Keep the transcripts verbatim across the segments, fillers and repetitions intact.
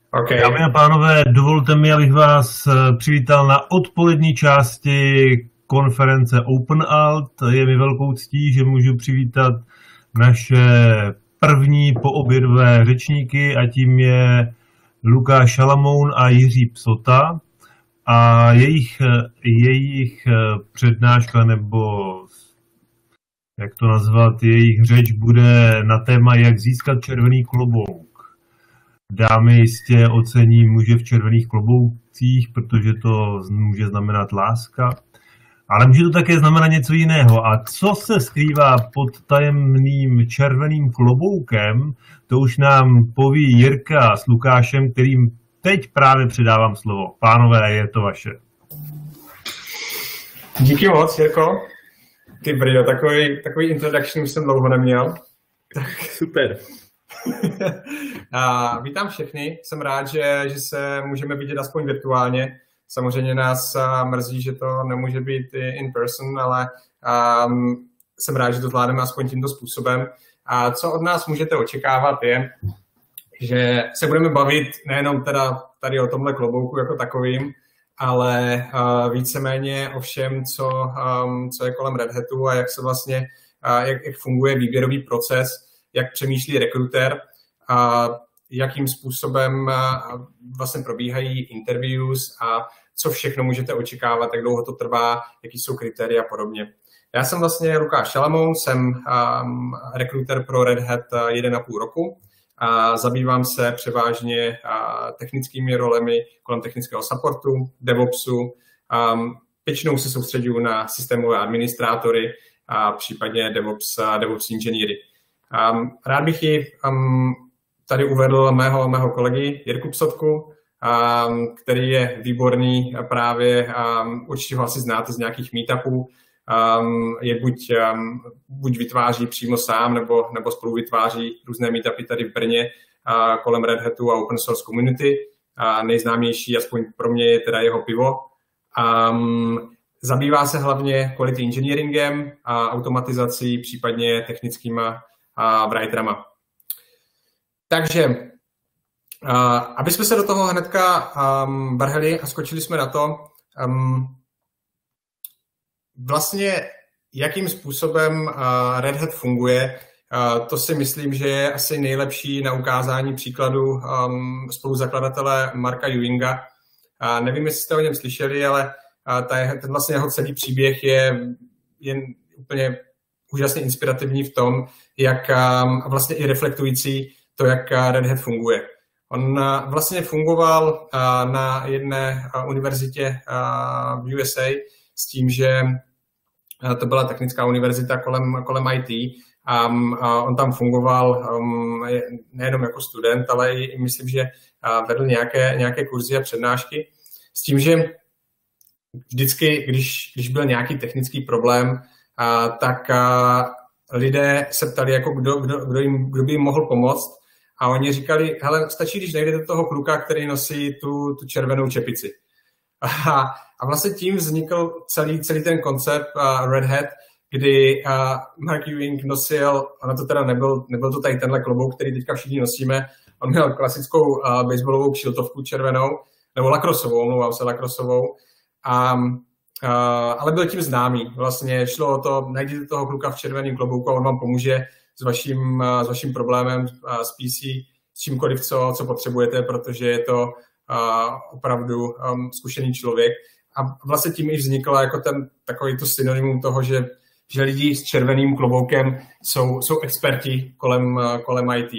Okay. Dámy a pánové, dovolte mi, abych vás přivítal na odpolední části konference OpenAlt. Je mi velkou ctí, že můžu přivítat naše první poobědové řečníky a tím je Lukáš Šalamoun a Jiří Psota. A jejich, jejich přednáška, nebo jak to nazvat, jejich řeč bude na téma, jak získat červený klobouk. Dámy jistě ocení muže v červených kloboucích, protože to může znamenat láska, ale může to také znamenat něco jiného. A co se skrývá pod tajemným červeným kloboukem, to už nám poví Jirka s Lukášem, kterým teď právě předávám slovo. Pánové, je to vaše. Díky moc, Jirko. Ty brýle, takový, takový introduction jsem dlouho neměl. Tak super. A vítám všechny, jsem rád, že, že se můžeme vidět aspoň virtuálně. Samozřejmě nás mrzí, že to nemůže být in person, ale um, jsem rád, že to zvládneme aspoň tímto způsobem. A co od nás můžete očekávat je, že se budeme bavit nejenom teda tady o tomhle klobouku jako takovým, ale uh, víceméně o všem, co, um, co je kolem Red Hatu a jak se vlastně, uh, jak, jak funguje výběrový proces, jak přemýšlí rekruter, a jakým způsobem vlastně probíhají interviews a co všechno můžete očekávat, jak dlouho to trvá, jaký jsou kritéria a podobně. Já jsem vlastně Lukáš Šalamoun, jsem um, rekruter pro Red Hat jeden a půl roku a zabývám se převážně uh, technickými rolemi kolem technického supportu, DevOpsu, um, většinou se soustředuju na systémové administrátory a případně DevOps, DevOps inženýry. Um, rád bych ji um, tady uvedl mého, mého kolegy Jirku Psotku, um, který je výborný právě, um, určitě ho asi znáte z nějakých meetupů, um, je buď, um, buď vytváří přímo sám, nebo, nebo spolu vytváří různé meetupy tady v Brně uh, kolem Red Hatu a open source community. Uh, nejznámější, aspoň pro mě, je teda jeho pivo. Um, zabývá se hlavně quality engineeringem a automatizací, případně technickýma a writerama. Takže, uh, aby jsme se do toho hnedka um, vrhli a skočili jsme na to, um, vlastně jakým způsobem uh, Red Hat funguje, uh, to si myslím, že je asi nejlepší na ukázání příkladu um, spoluzakladatele Marka Ewinga. Uh, nevím, jestli jste o něm slyšeli, ale uh, ta, ten vlastně jeho celý příběh je jen úplně úžasně inspirativní v tom, jak a vlastně i reflektující to, jak Red Hat funguje. On vlastně fungoval na jedné univerzitě v U S A s tím, že to byla technická univerzita kolem, kolem I T a on tam fungoval nejenom jako student, ale i myslím, že vedl nějaké, nějaké kurzy a přednášky s tím, že vždycky, když, když byl nějaký technický problém, A, tak a, lidé se ptali, jako kdo, kdo, kdo, jim, kdo by jim mohl pomoct. A oni říkali, hele, stačí, když najdete toho kluka, který nosí tu, tu červenou čepici. A, a vlastně tím vznikl celý, celý ten koncept uh, Red Hat, kdy uh, Mark Ewing nosil, ono to teda nebyl, nebyl to tady tenhle klobouk, který teďka všichni nosíme, on měl klasickou uh, baseballovou kšiltovku červenou, nebo lakrosovou, mluvám se lakrosovou. A Uh, ale byl tím známý. Vlastně šlo o to, najděte toho kluka v červeném klobouku a on vám pomůže s vaším, uh, s vaším problémem uh, s P C, s čímkoliv, co, co potřebujete, protože je to uh, opravdu um, zkušený člověk. A vlastně tím i vznikla jako ten takový to synonymum toho, že, že lidi s červeným kloboukem jsou, jsou experti kolem, uh, kolem I T.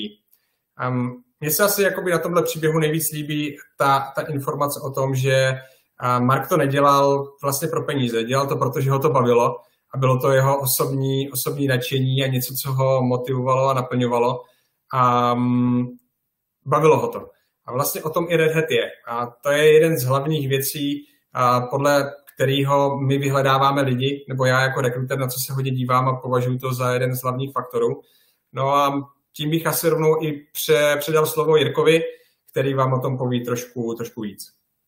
Um, mně se asi jakoby na tomhle příběhu nejvíc líbí ta, ta informace o tom, že a Mark to nedělal vlastně pro peníze, dělal to, protože ho to bavilo a bylo to jeho osobní, osobní nadšení a něco, co ho motivovalo a naplňovalo a um, bavilo ho to. A vlastně o tom i Red Hat je. A to je jeden z hlavních věcí, a podle kterého my vyhledáváme lidi, nebo já jako rekruter, na co se hodně dívám a považuji to za jeden z hlavních faktorů. No a tím bych asi rovnou i pře, předal slovo Jirkovi, který vám o tom poví trošku, trošku víc.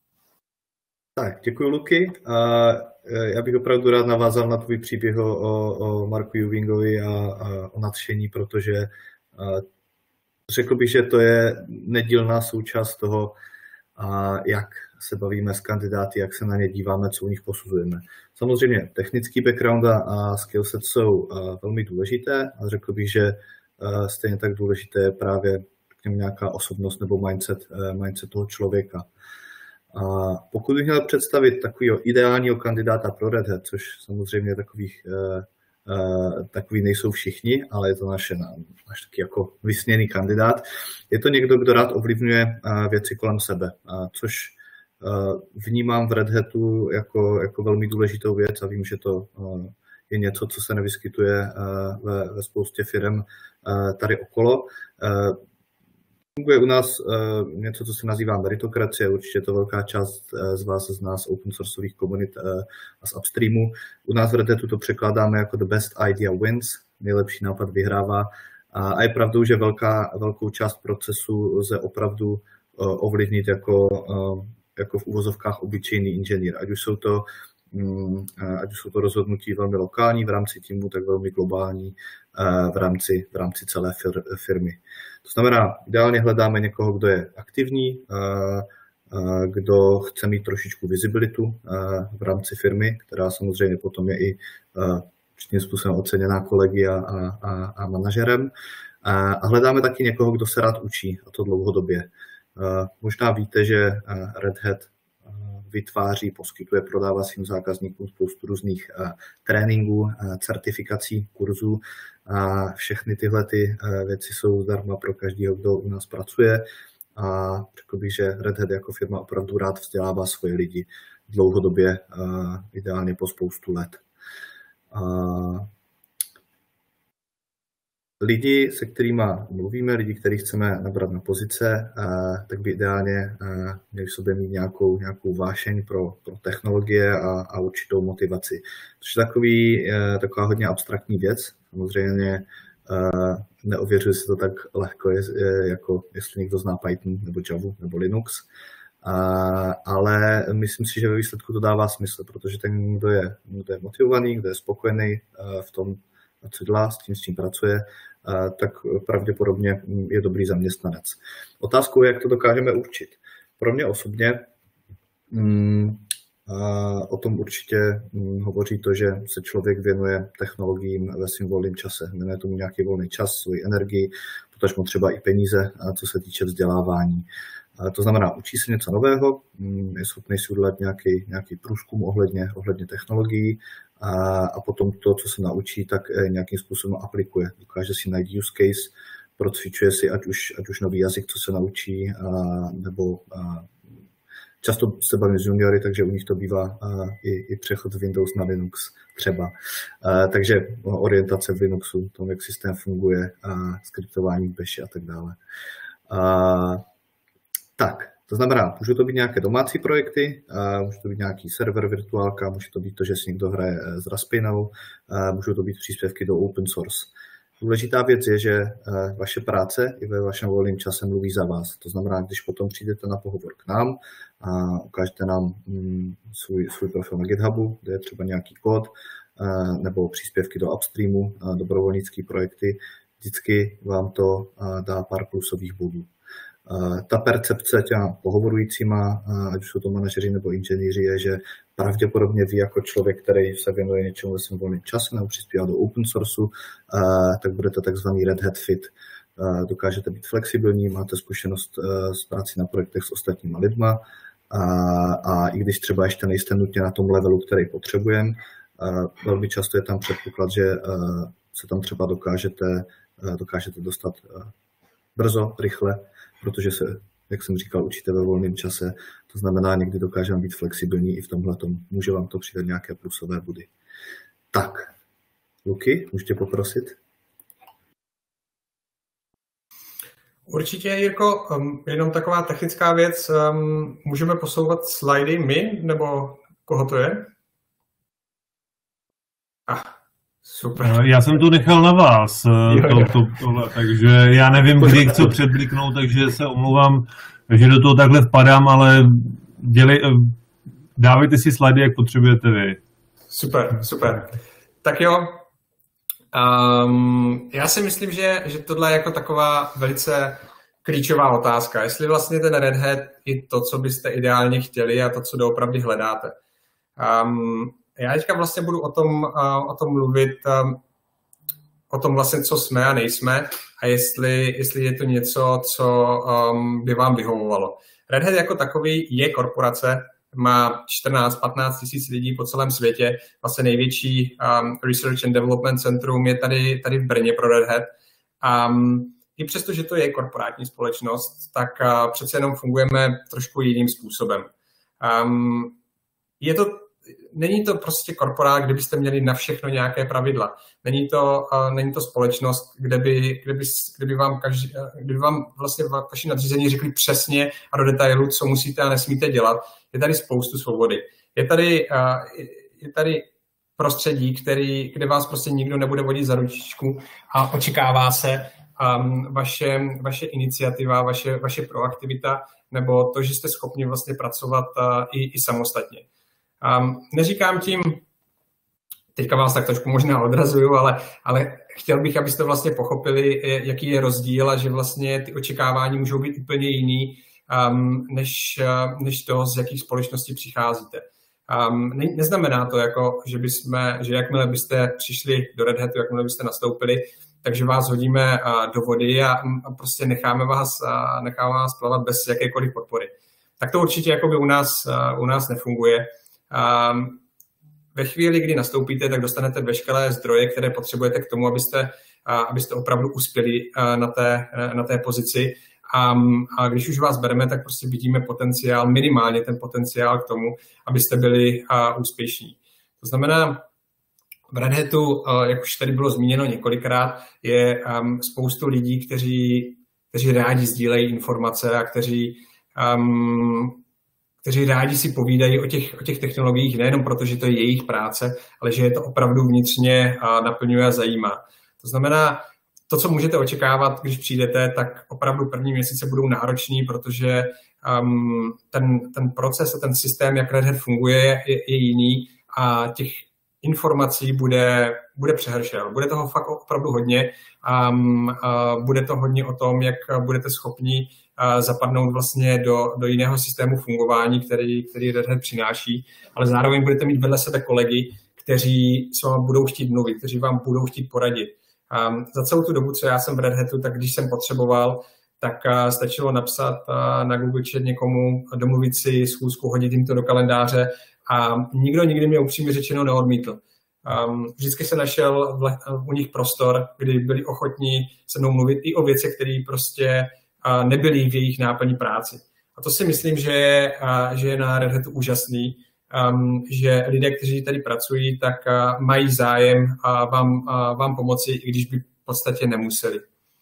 Tak, děkuji, Luky. A já bych opravdu rád navázal na tvůj příběh o, o Marku Ewingovi a, a o nadšení, protože řekl bych, že to je nedílná součást toho, jak se bavíme s kandidáty, jak se na ně díváme, co u nich posuzujeme. Samozřejmě technický background a skillset jsou velmi důležité, a řekl bych, že stejně tak důležité je právě nějaká osobnost nebo mindset, mindset toho člověka. A pokud bych měl představit takového ideálního kandidáta pro Red Hat, což samozřejmě takových, takový nejsou všichni, ale je to naše, naš taky jako vysněný kandidát, je to někdo, kdo rád ovlivňuje věci kolem sebe, což vnímám v Red Hatu jako, jako velmi důležitou věc a vím, že to je něco, co se nevyskytuje ve, ve spoustě firem tady okolo. Funguje u nás něco, co se nazývá meritokracie, určitě je to velká část z vás zná z open sourceových komunit a z upstreamu. U nás v Red Hatu to překládáme jako the best idea wins, nejlepší nápad vyhrává, a je pravdou, že velká, velkou část procesu lze opravdu ovlivnit jako, jako v uvozovkách obyčejný inženýr, ať už jsou to ať už jsou to rozhodnutí velmi lokální v rámci týmu, tak velmi globální v rámci, v rámci celé firmy. To znamená, ideálně hledáme někoho, kdo je aktivní, kdo chce mít trošičku visibilitu v rámci firmy, která samozřejmě potom je i určitým způsobem oceněná kolegy a, a, a manažerem. A hledáme taky někoho, kdo se rád učí, a to dlouhodobě. Možná víte, že Red Hat vytváří, poskytuje, prodává svým zákazníkům spoustu různých uh, tréninků, uh, certifikací, kurzů. A všechny tyhle ty, uh, věci jsou zdarma pro každého, kdo u nás pracuje. A řekl bych, že Red Hat jako firma opravdu rád vzdělává svoje lidi dlouhodobě, uh, ideálně po spoustu let. Uh, Lidi, se kterými mluvíme, lidi, který chceme nabrat na pozice, tak by ideálně měli v sobě mít nějakou, nějakou vášeň pro, pro technologie a, a určitou motivaci. Což je takový, taková hodně abstraktní věc. Samozřejmě neověřuje se to tak lehko, jako jestli někdo zná Python nebo Java nebo Linux. Ale myslím si, že ve výsledku to dává smysl, protože ten, kdo je, kdo je motivovaný, kdo je spokojený v tom, co dělá, s tím, s čím pracuje, tak pravděpodobně je dobrý zaměstnanec. Otázkou je, jak to dokážeme určit. Pro mě osobně mm, o tom určitě hovoří to, že se člověk věnuje technologiím ve svém volném čase. Věnuje tomu nějaký volný čas, svoji energii, potažmo třeba i peníze, co se týče vzdělávání. To znamená, učí se něco nového, je schopný si udělat nějaký, nějaký průzkum ohledně, ohledně technologií a, a potom to, co se naučí, tak nějakým způsobem aplikuje. Dokáže si najít use case, procvičuje si ať už, ať už nový jazyk, co se naučí, a, nebo a, často se bavím s juniory, takže u nich to bývá a, i, i přechod z Windows na Linux třeba. A, takže orientace v Linuxu, tom, jak systém funguje, a skriptování v Bashi a tak dále. A, Tak, to znamená, můžou to být nějaké domácí projekty, může to být nějaký server, virtuálka, může to být to, že si někdo hraje s Raspinou, můžou to být příspěvky do open source. Důležitá věc je, že vaše práce i ve vašem volném čase mluví za vás. To znamená, když potom přijdete na pohovor k nám a ukážete nám svůj, svůj profil na GitHubu, kde je třeba nějaký kód, nebo příspěvky do upstreamu, dobrovolnické projekty, vždycky vám to dá pár plusových bodů. Ta percepce těma pohovorujícíma, ať už jsou to manažeři nebo inženýři, je, že pravděpodobně vy jako člověk, který se věnuje něčemu ve svém volném čase nebo přispívá do open sourceu, tak budete takzvaný Red Hat fit. Dokážete být flexibilní, máte zkušenost s prací na projektech s ostatníma lidma a, a i když třeba ještě nejste nutně na tom levelu, který potřebujeme, velmi často je tam předpoklad, že se tam třeba dokážete, dokážete dostat brzo, rychle, protože se, jak jsem říkal, učíte ve volném čase. To znamená, někdy dokážeme být flexibilní i v tomhletom. Může vám to přidat nějaké plusové body. Tak, Luky, můžete poprosit? Určitě, Jirko, um, jenom taková technická věc. Um, můžeme posouvat slidy my, nebo koho to je? Ah. Super. Já jsem to nechal na vás, jo, to, jo. To, tohle, takže já nevím, kdy co předbliknout, takže se omlouvám, že do toho takhle vpadám, ale dělej, dávejte si slidy, jak potřebujete vy. Super, super. Tak jo, Um, já si myslím, že, že tohle je jako taková velice klíčová otázka. Jestli vlastně ten Red Hat je to, co byste ideálně chtěli a to, co doopravdy hledáte. Um, já teďka vlastně budu o tom, uh, o tom mluvit, um, o tom vlastně, co jsme a nejsme a jestli, jestli je to něco, co um, by vám vyhovovalo. Red Hat jako takový je korporace, má čtrnáct patnáct tisíc lidí po celém světě. Vlastně největší um, Research and Development Centrum je tady, tady v Brně pro Red Hat. Um, I přesto, že to je korporátní společnost, tak uh, přece jenom fungujeme trošku jiným způsobem. Um, je to, není to prostě korporát, kde byste měli na všechno nějaké pravidla. Není to, uh, není to společnost, kde by, kde by, kde by vám, každý, kde by vám vlastně vaši nadřízení řekli přesně a do detailu, co musíte a nesmíte dělat. Je tady spoustu svobody. Je tady, uh, je tady prostředí, který, kde vás prostě nikdo nebude vodit za ručičku a očekává se um, vaše, vaše iniciativa, vaše, vaše proaktivita nebo to, že jste schopni vlastně pracovat uh, i, i samostatně. Um, neříkám tím, teďka vás tak trošku možná odrazuju, ale, ale chtěl bych, abyste vlastně pochopili, jaký je rozdíl a že vlastně ty očekávání můžou být úplně jiný, um, než, uh, než to, z jakých společností přicházíte. Um, ne, neznamená to, jako, že, bychom, že jakmile byste přišli do Red Hatu, jakmile byste nastoupili, takže vás hodíme uh, do vody a, a prostě necháme vás, uh, necháme vás plavat bez jakékoliv podpory. Tak to určitě jakoby u nás, uh, u nás nefunguje. Um, ve chvíli, kdy nastoupíte, tak dostanete veškeré zdroje, které potřebujete k tomu, abyste, uh, abyste opravdu uspěli uh, na, té, uh, na té pozici. A, a když už vás bereme, tak prostě vidíme potenciál, minimálně ten potenciál k tomu, abyste byli uh, úspěšní. To znamená, v Red Hatu, uh, jak už tady bylo zmíněno několikrát, je um, spoustu lidí, kteří, kteří rádi sdílejí informace a kteří, um, kteří rádi si povídají o těch, o těch technologiích, nejenom proto, že to je jejich práce, ale že je to opravdu vnitřně uh, naplňuje a zajímá. To znamená, to, co můžete očekávat, když přijdete, tak opravdu první měsíce budou nároční, protože um, ten, ten proces a ten systém, jak Red Hat funguje, je, je jiný a těch informací bude, bude přehršel. Bude toho fakt opravdu hodně a um, uh, bude to hodně o tom, jak budete schopni uh, zapadnout vlastně do, do jiného systému fungování, který, který Red Hat přináší, ale zároveň budete mít vedle sebe kolegy, kteří s vámi budou chtít mluvit, kteří vám budou chtít poradit. Um, za celou tu dobu, co já jsem v Red Hatu, tak když jsem potřeboval, tak uh, stačilo napsat uh, na Google Chat někomu, domluvit si schůzku, hodit jim to do kalendáře a nikdo nikdy mě upřímně řečeno neodmítl. Um, vždycky se našel v, u nich prostor, kdy byli ochotní se mnou mluvit i o věcech, které prostě uh, nebyly v jejich náplní práci. A to si myslím, že je, uh, že je na Red Hatu úžasný. Um, že lidé, kteří tady pracují, tak uh, mají zájem a vám, uh, vám pomoci, i když by v podstatě nemuseli.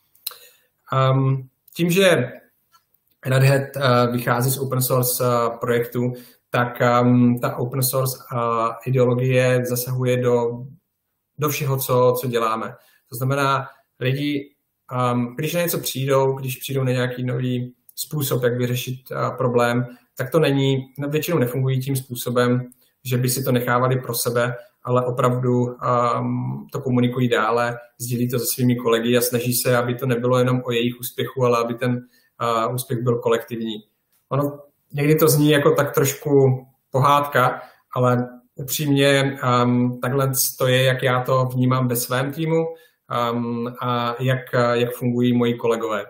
Um, tím, že Red Hat uh, vychází z open source uh, projektu, tak um, ta open source uh, ideologie zasahuje do, do všeho, co, co děláme. To znamená, lidi, um, když na něco přijdou, když přijdou na nějaký nový způsob, jak vyřešit uh, problém, tak to není, většinou nefungují tím způsobem, že by si to nechávali pro sebe, ale opravdu um, to komunikují dále, sdílí to se svými kolegy a snaží se, aby to nebylo jenom o jejich úspěchu, ale aby ten uh, úspěch byl kolektivní. Ono někdy to zní jako tak trošku pohádka, ale upřímně um, takhle to je, jak já to vnímám ve svém týmu um, a jak, jak fungují moji kolegové.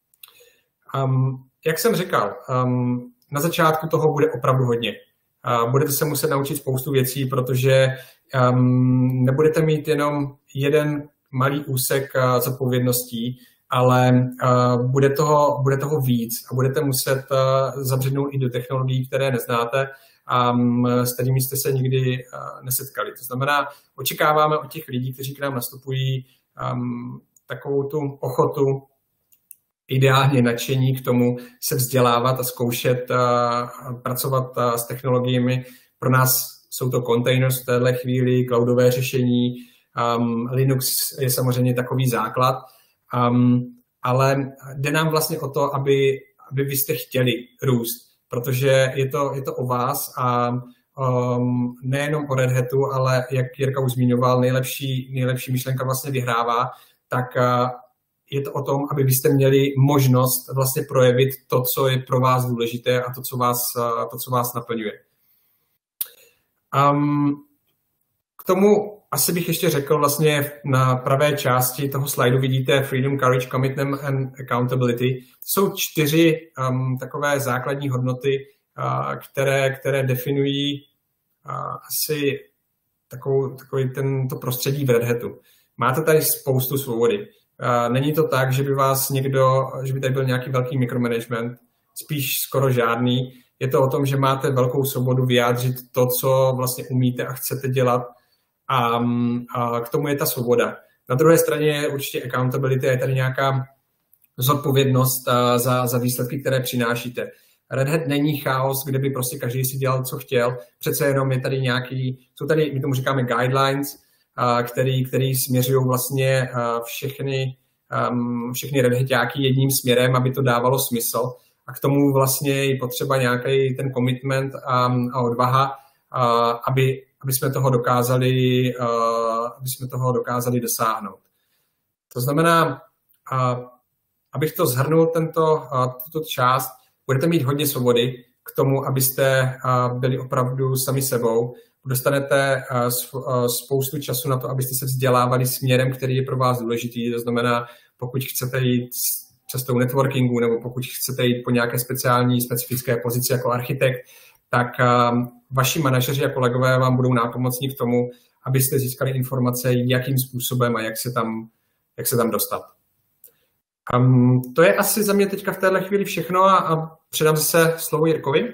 Um, jak jsem říkal, um, na začátku toho bude opravdu hodně. Uh, budete se muset naučit spoustu věcí, protože um, nebudete mít jenom jeden malý úsek uh, zodpovědností, ale uh, bude, toho, bude toho víc a budete muset uh, zabřednout i do technologií, které neznáte a um, s kterými jste se nikdy uh, nesetkali. To znamená, očekáváme od těch lidí, kteří k nám nastupují, um, takovou tu ochotu, ideálně nadšení k tomu se vzdělávat a zkoušet a pracovat a s technologiemi. Pro nás jsou to containers v téhle chvíli, cloudové řešení, um, Linux je samozřejmě takový základ, um, ale jde nám vlastně o to, aby, aby vy jste chtěli růst, protože je to, je to o vás a um, nejenom o Red Hatu, ale jak Jirka už zmiňoval, nejlepší, nejlepší myšlenka vlastně vyhrává, tak uh, je to o tom, aby byste měli možnost vlastně projevit to, co je pro vás důležité a to, co vás, uh, to, co vás naplňuje. Um, k tomu asi bych ještě řekl, vlastně na pravé části toho slajdu vidíte Freedom, Courage, Commitment and Accountability. Jsou čtyři um, takové základní hodnoty, uh, které, které definují uh, asi takovou, takový tento prostředí v Red Hatu. Máte tady spoustu svobody. Uh, není to tak, že by vás někdo, že by tady byl nějaký velký micromanagement, spíš skoro žádný. Je to o tom, že máte velkou svobodu vyjádřit to, co vlastně umíte a chcete dělat, a, a k tomu je ta svoboda. Na druhé straně je určitě accountability, je tady nějaká zodpovědnost za, za výsledky, které přinášíte. Red Hat není chaos, kde by prostě každý si dělal, co chtěl. Přece jenom je tady nějaký, jsou tady, my tomu říkáme guidelines, který, který směřují vlastně všechny, všechny Red Hatáky jedním směrem, aby to dávalo smysl. A k tomu vlastně je potřeba nějaký ten commitment a, a odvaha, a, aby, aby jsme toho dokázali, a, aby jsme toho dokázali dosáhnout. To znamená, a, abych to shrnul, tento, a, tuto část, budete mít hodně svobody k tomu, abyste a, byli opravdu sami sebou. Dostanete a, spoustu času na to, abyste se vzdělávali směrem, který je pro vás důležitý. To znamená, pokud chcete jít cestou networkingu, nebo pokud chcete jít po nějaké speciální, specifické pozici jako architekt, tak um, vaši manažeři a kolegové vám budou nápomocní v tomu, abyste získali informace, jakým způsobem a jak se tam, jak se tam dostat. Um, to je asi za mě teďka v téhle chvíli všechno a, a předám zase slovo Jirkovi.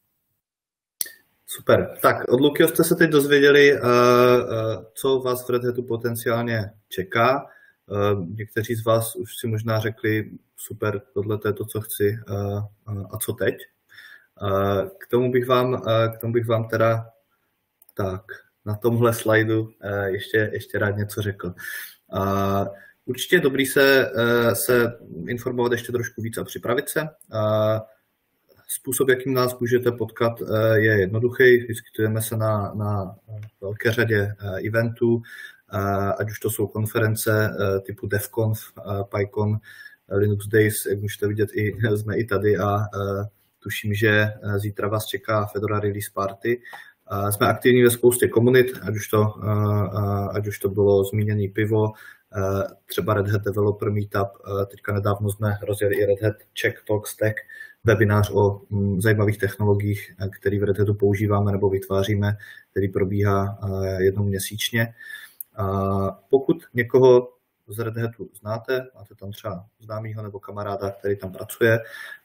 Super. Tak od Lukyho jste se teď dozvěděli, uh, uh, co vás v Red Hatu potenciálně čeká. Uh, někteří z vás už si možná řekli, super, tohle je to, co chci, uh, uh, a co teď? Uh, k tomu bych vám, uh, k tomu bych vám teda tak na tomhle slajdu uh, ještě, ještě rád něco řekl. Uh, určitě je dobrý se, uh, se informovat ještě trošku víc a připravit se. Uh, Způsob, jakým nás můžete potkat, je jednoduchý. Vyskytujeme se na, na velké řadě eventů, ať už to jsou konference typu DevConf, PyCon, Linux Days, jak můžete vidět, i, jsme i tady a tuším, že zítra vás čeká Fedora Release Party. Jsme aktivní ve spoustě komunit, ať už to, ať už to bylo zmíněné pivo, třeba Red Hat Developer Meetup, teďka nedávno jsme rozjeli i Red Hat Czech Talk Stack, webinář o zajímavých technologiích, který v Red Hatu používáme nebo vytváříme, který probíhá jednou měsíčně. Pokud někoho z Red Hatu znáte, máte tam třeba známýho nebo kamaráda, který tam pracuje,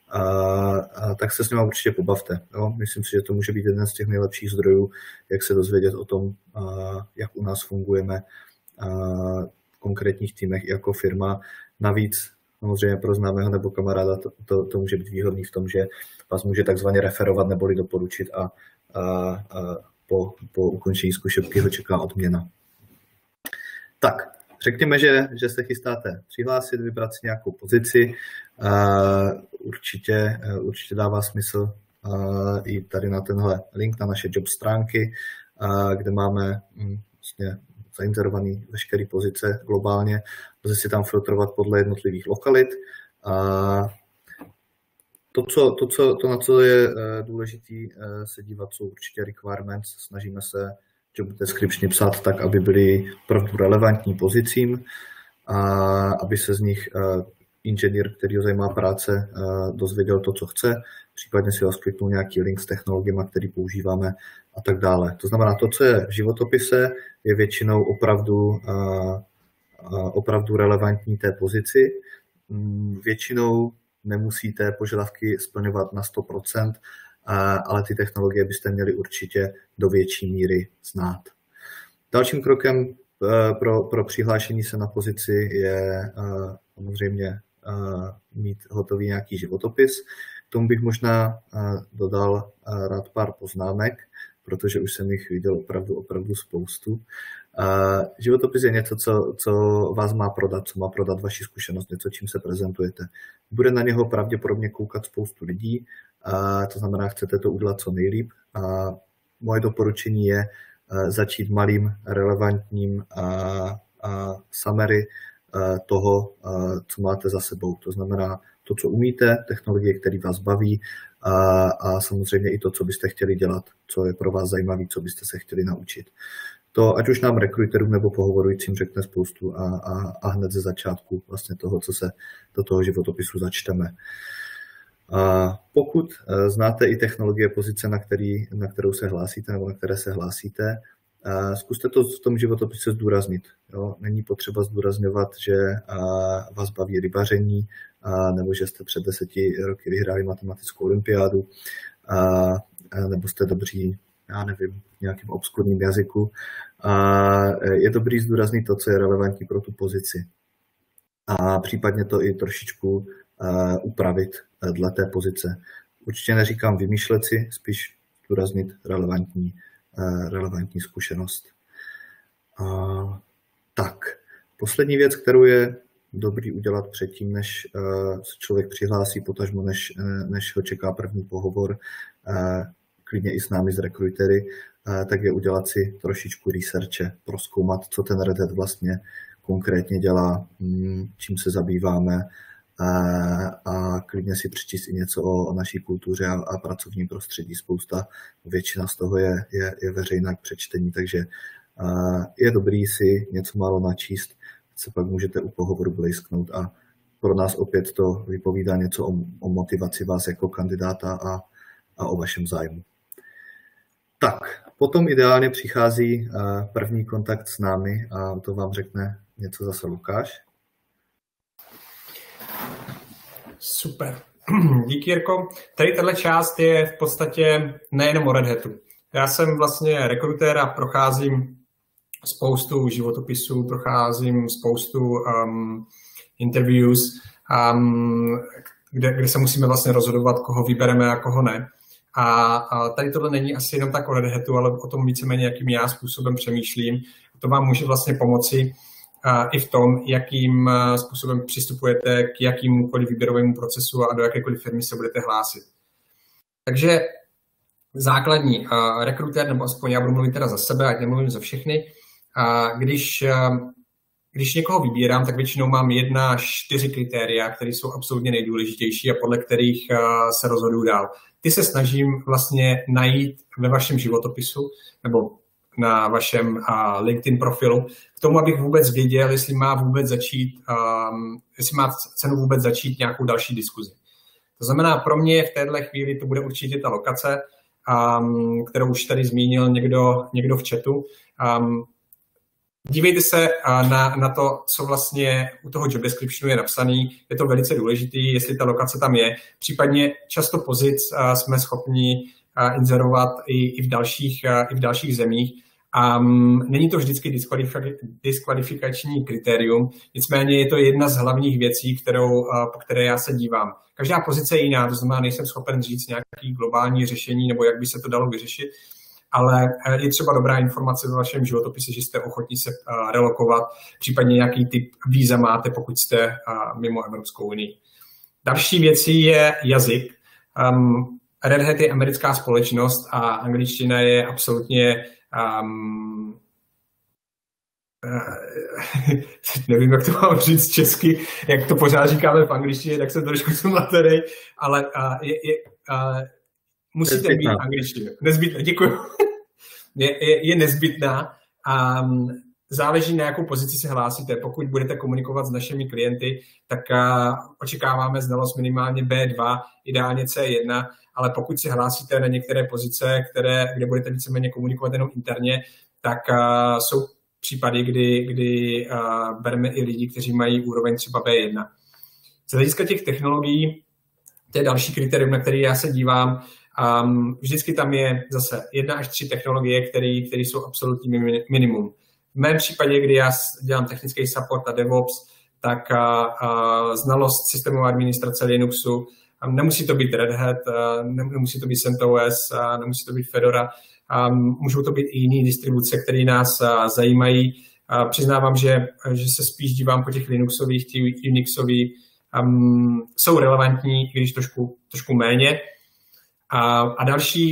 tak se s ním určitě pobavte. Jo? Myslím si, že to může být jeden z těch nejlepších zdrojů, jak se dozvědět o tom, jak u nás fungujeme v konkrétních týmech jako firma. Navíc samozřejmě pro známého nebo kamaráda to, to, to může být výhodný v tom, že vás může takzvaně referovat neboli doporučit a, a, a po, po ukončení zkušebky ho čeká odměna. Tak, řekněme, že, že se chystáte přihlásit, vybrat si nějakou pozici. Uh, určitě, uh, určitě dává smysl uh, i tady na tenhle link na naše job stránky, uh, kde máme um, vlastně zainzerovaný veškeré pozice globálně. Lze si tam filtrovat podle jednotlivých lokalit. Uh, to, co, to, co, to, na co je uh, důležité uh, se dívat, jsou určitě requirements. Snažíme se job description psát tak, aby byly opravdu relevantní pozicím, a aby se z nich uh, inženýr, který ho zajímá práce, dozvěděl to, co chce, případně si rozkliknul nějaký link s technologiemi, který používáme a tak dále. To znamená, to, co je v životopise, je většinou opravdu, opravdu relevantní té pozici. Většinou nemusíte požadavky splňovat na sto procent, ale ty technologie byste měli určitě do větší míry znát. Dalším krokem pro, pro přihlášení se na pozici je samozřejmě mít hotový nějaký životopis. K tomu bych možná dodal rád pár poznámek, protože už jsem jich viděl opravdu, opravdu spoustu. Životopis je něco, co, co vás má prodat, co má prodat vaši zkušenost, něco, čím se prezentujete. Bude na něho pravděpodobně koukat spoustu lidí, to znamená, chcete to udělat co nejlíp. moje doporučení je začít malým relevantním summary toho, co máte za sebou. To znamená to, co umíte, technologie, které vás baví a, a samozřejmě i to, co byste chtěli dělat, co je pro vás zajímavé, co byste se chtěli naučit. To ať už nám rekruterům nebo pohovorujícím řekne spoustu a, a, a hned ze začátku vlastně toho, co se do toho životopisu začteme. A pokud znáte i technologie pozice, na, který, na kterou se hlásíte nebo na které se hlásíte, zkuste to v tom životopise zdůraznit. Jo? Není potřeba zdůrazňovat, že vás baví rybaření nebo že jste před deseti roky vyhráli matematickou olympiádu nebo jste dobří, já nevím, v nějakém obskurním jazyku. Je dobrý zdůraznit to, co je relevantní pro tu pozici. A případně to i trošičku upravit dle té pozice. Určitě neříkám vymýšlet si, spíš zdůraznit relevantní, relevantní zkušenost. A, tak, poslední věc, kterou je dobrý udělat předtím, než se člověk přihlásí, potažmo než, než ho čeká první pohovor, klidně i s námi z rekrutery, tak je udělat si trošičku researche, prozkoumat, co ten Red Hat vlastně konkrétně dělá, čím se zabýváme, a klidně si přečíst i něco o, o naší kultuře a, a pracovním prostředí. Spousta, většina z toho je, je, je veřejná k přečtení, takže je dobrý si něco málo načíst, se pak můžete u pohovoru blejsknout a pro nás opět to vypovídá něco o, o motivaci vás jako kandidáta a, a o vašem zájmu. Tak, potom ideálně přichází první kontakt s námi a to vám řekne něco zase Lukáš. Super. Díky, Jirko. Tady tato část je v podstatě nejenom o Red Hatu. Já jsem vlastně rekrutér a procházím spoustu životopisů, procházím spoustu um, interviews, um, kde, kde se musíme vlastně rozhodovat, koho vybereme a koho ne. A, a tady tohle není asi jenom tak o Red Hatu, ale o tom víceméně, jakým já způsobem přemýšlím. To vám může vlastně pomoci i v tom, jakým způsobem přistupujete k jakýmukoliv výběrovému procesu a do jakékoliv firmy se budete hlásit. Takže základní rekrutér, nebo aspoň já budu mluvit teda za sebe, ať nemluvím za všechny, když, když někoho vybírám, tak většinou mám jedna až čtyři kritéria, které jsou absolutně nejdůležitější a podle kterých se rozhoduju dál. Ty se snažím vlastně najít ve vašem životopisu, nebo na vašem uh, LinkedIn profilu, k tomu, abych vůbec věděl, jestli má vůbec začít, um, jestli má cenu vůbec začít nějakou další diskuzi. To znamená, pro mě v této chvíli to bude určitě ta lokace, um, kterou už tady zmínil někdo, někdo v chatu. Um, dívejte se uh, na, na to, co vlastně u toho job descriptionu je napsaný. Je to velice důležitý, jestli ta lokace tam je. Případně často pozic uh, jsme schopni uh, inzerovat i, i, v dalších, uh, i v dalších zemích. Um, není to vždycky diskvalifikační, diskvalifikační kritérium, nicméně je to jedna z hlavních věcí, kterou, uh, po které já se dívám. Každá pozice je jiná, to znamená, nejsem schopen říct nějaké globální řešení nebo jak by se to dalo vyřešit, ale je třeba dobrá informace ve vašem životopise, že jste ochotní se uh, relokovat, případně nějaký typ víza máte, pokud jste uh, mimo Evropskou unii. Další věcí je jazyk. Um, Red Hat je americká společnost a angličtina je absolutně Um, uh, nevím, jak to mám říct česky, jak to pořád říkáme v angličtině, tak jsem trošku zmatený, ale uh, je, je, uh, musíte nezbytná. Mít angličtinu. Nezbytná, děkuji. je, je, je nezbytná a um, záleží, na jakou pozici se hlásíte. Pokud budete komunikovat s našimi klienty, tak uh, očekáváme znalost minimálně bé dva, ideálně cé jedna, ale pokud se hlásíte na některé pozice, které, kde budete víceméně komunikovat jenom interně, tak uh, jsou případy, kdy, kdy uh, bereme i lidi, kteří mají úroveň třeba bé jedna. Z hlediska těch technologií, to je další kritérium, na který já se dívám. Um, vždycky tam je zase jedna až tři technologie, které jsou absolutní minimum. V mém případě, kdy já dělám technický support a DevOps, tak uh, uh, znalost systémové administrace Linuxu, nemusí to být Red Hat, nemusí to být CentOS, nemusí to být Fedora, můžou to být i jiné distribuce, které nás zajímají. Přiznávám, že, že se spíš dívám po těch Linuxových, těch Unixových, jsou relevantní, i když trošku, trošku méně. A, a další,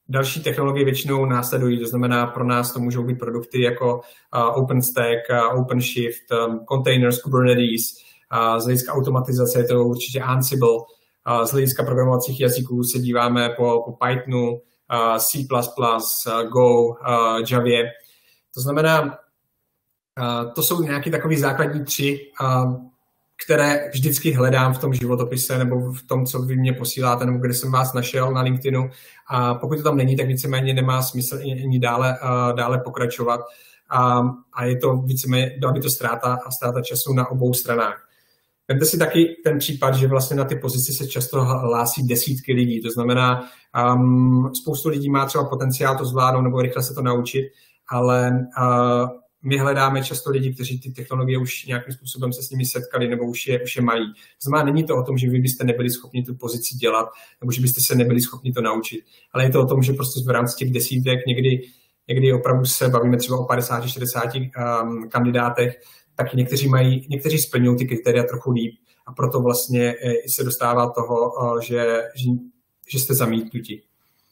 další technologie většinou následují, to znamená, pro nás to můžou být produkty jako uh, OpenStack, uh, OpenShift, um, Containers, Kubernetes, uh, z hlediska automatizace je to určitě Ansible, uh, z hlediska programovacích jazyků se díváme po, po Pythonu, uh, C plus plus, uh, Go, uh, Javě. To znamená, uh, to jsou nějaké takové základní tři, uh, které vždycky hledám v tom životopise nebo v tom, co vy mě posíláte, nebo kde jsem vás našel na LinkedInu. A pokud to tam není, tak víceméně nemá smysl ani dále, uh, dále pokračovat. A, a je to víceméně, byla by to ztráta a ztráta času na obou stranách. Vemte si taky ten případ, že vlastně na ty pozici se často hlásí desítky lidí. To znamená, um, spoustu lidí má třeba potenciál to zvládnout nebo rychle se to naučit, ale uh, my hledáme často lidi, kteří ty technologie už nějakým způsobem se s nimi setkali nebo už je, už je mají. To znamená, není to o tom, že vy byste nebyli schopni tu pozici dělat nebo že byste se nebyli schopni to naučit, ale je to o tom, že prostě v rámci těch desítek někdy, někdy opravdu se bavíme třeba o padesát šedesát um, kandidátech, tak někteří mají, někteří splňují ty kritéria trochu líp a proto vlastně se dostává toho, že, že, že jste zamítnutí.